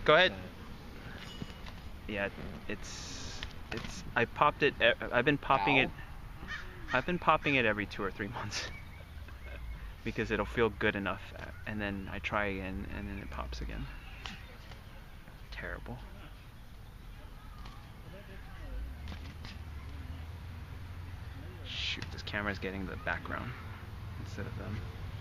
Go ahead. Yeah, I popped it. I've been popping it. I've been popping it every 2 or 3 months because it'll feel good enough, and then I try again, and then it pops again. Terrible. Shoot, this camera's getting the background instead of them.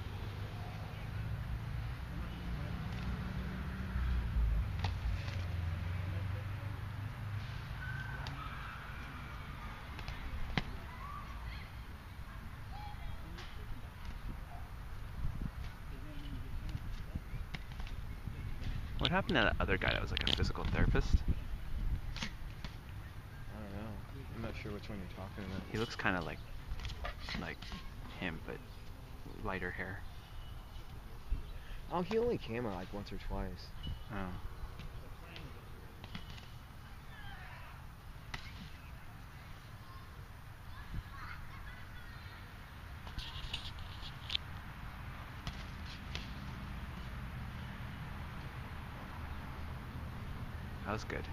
What happened to that other guy that was like a physical therapist? I don't know. I'm not sure which one you're talking about. He looks kind of like him, but lighter hair. Oh, he only came out like once or twice. Oh. That was good.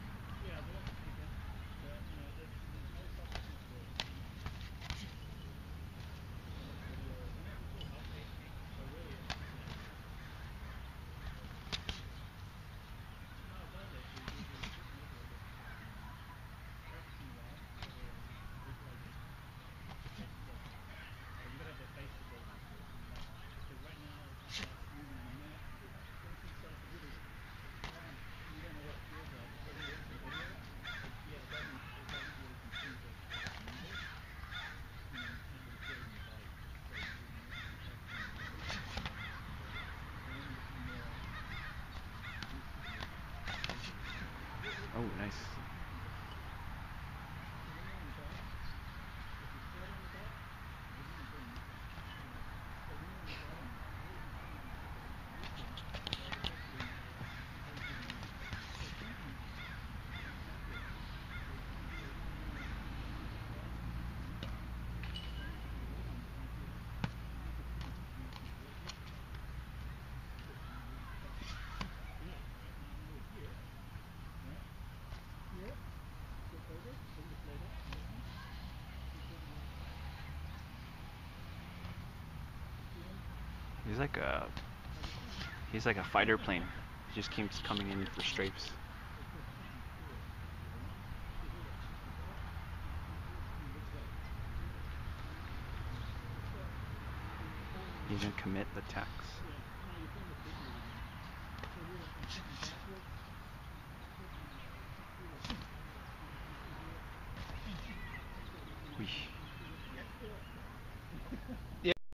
Oh, nice. He's like a fighter plane. He just keeps coming in for strafes. He doesn't commit the tax. Whee.